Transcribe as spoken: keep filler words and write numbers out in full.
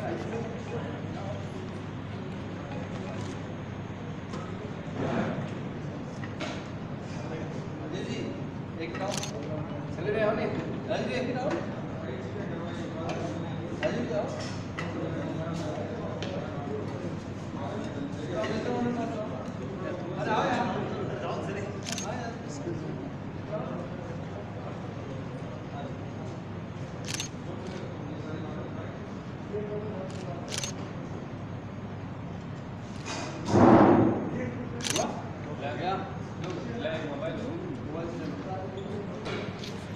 एक नाम चले रहे हो नहीं राजी एक नाम राजी जाओ